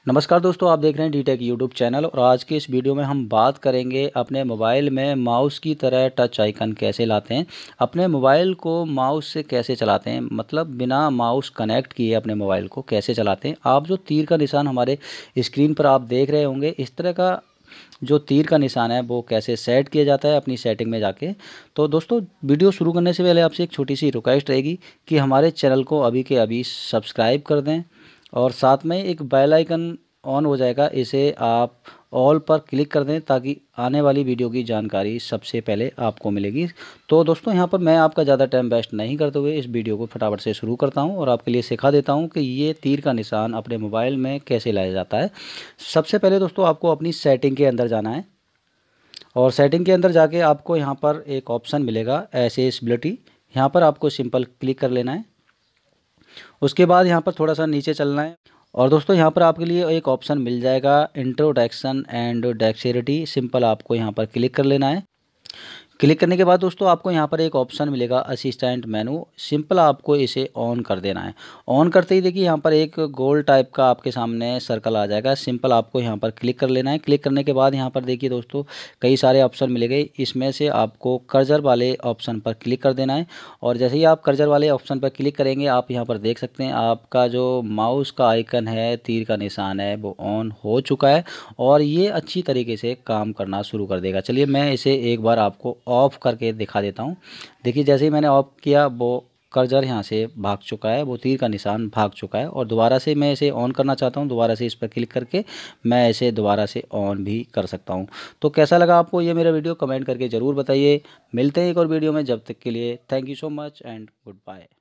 नमस्कार दोस्तों, आप देख रहे हैं डी-टेक यूट्यूब चैनल और आज के इस वीडियो में हम बात करेंगे अपने मोबाइल में माउस की तरह टच आइकन कैसे लाते हैं। अपने मोबाइल को माउस से कैसे चलाते हैं, मतलब बिना माउस कनेक्ट किए अपने मोबाइल को कैसे चलाते हैं। आप जो तीर का निशान हमारे स्क्रीन पर आप देख रहे होंगे, इस तरह का जो तीर का निशान है वो कैसे सेट किया जाता है अपनी सेटिंग में जाके। तो दोस्तों, वीडियो शुरू करने से पहले आपसे एक छोटी सी रिक्वेस्ट रहेगी कि हमारे चैनल को अभी के अभी सब्सक्राइब कर दें और साथ में एक बेल आइकन ऑन हो जाएगा, इसे आप ऑल पर क्लिक कर दें ताकि आने वाली वीडियो की जानकारी सबसे पहले आपको मिलेगी। तो दोस्तों, यहाँ पर मैं आपका ज़्यादा टाइम वेस्ट नहीं करते हुए इस वीडियो को फटाफट से शुरू करता हूँ और आपके लिए सिखा देता हूँ कि ये तीर का निशान अपने मोबाइल में कैसे लाया जाता है। सबसे पहले दोस्तों, आपको अपनी सेटिंग के अंदर जाना है और सेटिंग के अंदर जाके आपको यहाँ पर एक ऑप्शन मिलेगा एक्सेसिबिलिटी। यहाँ पर आपको सिंपल क्लिक कर लेना है। उसके बाद यहाँ पर थोड़ा सा नीचे चलना है और दोस्तों, यहाँ पर आपके लिए एक ऑप्शन मिल जाएगा इंट्रोडक्शन एंड डेक्सेरिटी। सिंपल आपको यहाँ पर क्लिक कर लेना है। क्लिक करने के बाद दोस्तों, आपको यहाँ पर एक ऑप्शन मिलेगा असिस्टेंट मेनू। सिंपल आपको इसे ऑन कर देना है। ऑन करते ही देखिए यहाँ पर एक गोल टाइप का आपके सामने सर्कल आ जाएगा। सिंपल आपको यहाँ पर क्लिक कर लेना है। क्लिक करने के बाद यहाँ पर देखिए दोस्तों, कई सारे ऑप्शन मिलेंगे। इसमें से आपको कर्सर वाले ऑप्शन पर क्लिक कर देना है और जैसे ही आप कर्सर वाले ऑप्शन पर क्लिक करेंगे, आप यहाँ पर देख सकते हैं आपका जो माउस का आइकन है, तीर का निशान है, वो ऑन हो चुका है और ये अच्छी तरीके से काम करना शुरू कर देगा। चलिए मैं इसे एक बार आपको ऑफ करके दिखा देता हूँ। देखिए, जैसे ही मैंने ऑफ किया वो कर्सर यहाँ से भाग चुका है, वो तीर का निशान भाग चुका है और दोबारा से मैं इसे ऑन करना चाहता हूँ। दोबारा से इस पर क्लिक करके मैं इसे दोबारा से ऑन भी कर सकता हूँ। तो कैसा लगा आपको ये मेरा वीडियो, कमेंट करके ज़रूर बताइए। मिलते हैं एक और वीडियो में, जब तक के लिए thank you so much and good bye.